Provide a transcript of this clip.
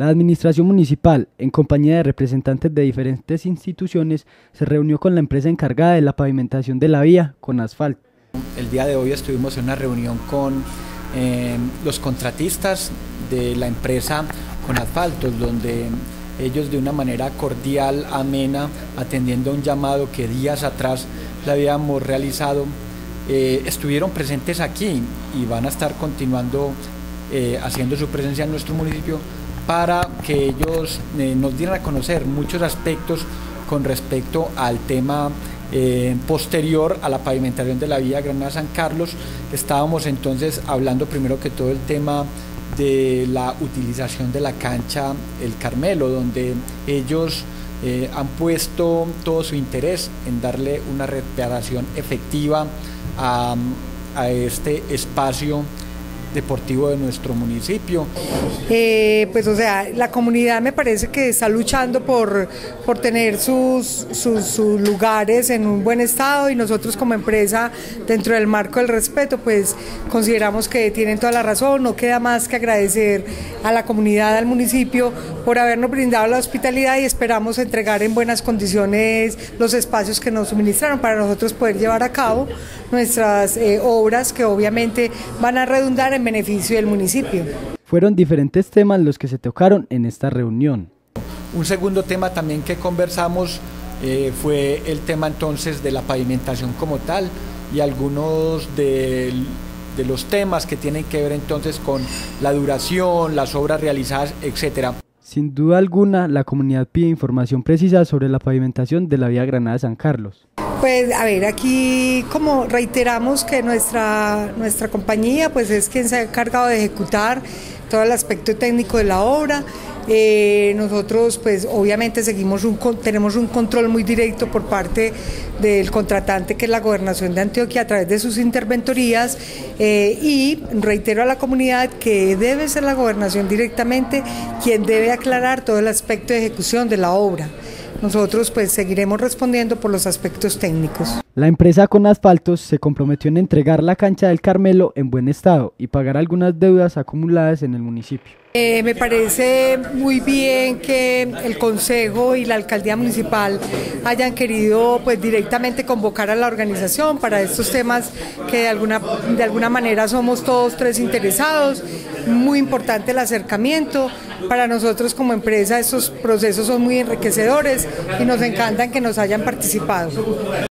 La administración municipal, en compañía de representantes de diferentes instituciones, se reunió con la empresa encargada de la pavimentación de la vía, Conasfalto. El día de hoy estuvimos en una reunión con los contratistas de la empresa Conasfalto, donde ellos de una manera cordial, amena, atendiendo a un llamado que días atrás le habíamos realizado, estuvieron presentes aquí y van a estar continuando haciendo su presencia en nuestro municipio para que ellos nos dieran a conocer muchos aspectos con respecto al tema posterior a la pavimentación de la vía Granada-San Carlos. Estábamos entonces hablando primero que todo el tema de la utilización de la cancha El Carmelo, donde ellos han puesto todo su interés en darle una reparación efectiva a este espacio deportivo de nuestro municipio. Pues o sea, la comunidad me parece que está luchando por tener sus lugares en un buen estado, y nosotros como empresa, dentro del marco del respeto, pues consideramos que tienen toda la razón. No queda más que agradecer a la comunidad, al municipio, por habernos brindado la hospitalidad, y esperamos entregar en buenas condiciones los espacios que nos suministraron para nosotros poder llevar a cabo nuestras obras, que obviamente van a redundar en beneficio del municipio. Fueron diferentes temas los que se tocaron en esta reunión. Un segundo tema también que conversamos fue el tema entonces de la pavimentación como tal, y algunos de los temas que tienen que ver entonces con la duración, las obras realizadas, etcétera. Sin duda alguna, la comunidad pide información precisa sobre la pavimentación de la vía Granada-San Carlos. Pues a ver, aquí como reiteramos que nuestra compañía pues es quien se ha encargado de ejecutar todo el aspecto técnico de la obra. Nosotros pues obviamente tenemos un control muy directo por parte del contratante, que es la Gobernación de Antioquia, a través de sus interventorías, y reitero a la comunidad que debe ser la Gobernación directamente quien debe aclarar todo el aspecto de ejecución de la obra. Nosotros pues seguiremos respondiendo por los aspectos técnicos. La empresa Conasfalto se comprometió en entregar la cancha del Carmelo en buen estado y pagar algunas deudas acumuladas en el municipio. Me parece muy bien que el Consejo y la Alcaldía Municipal hayan querido pues directamente convocar a la organización para estos temas que de alguna manera somos todos tres interesados. Muy importante el acercamiento. Para nosotros como empresa estos procesos son muy enriquecedores y nos encantan que nos hayan participado.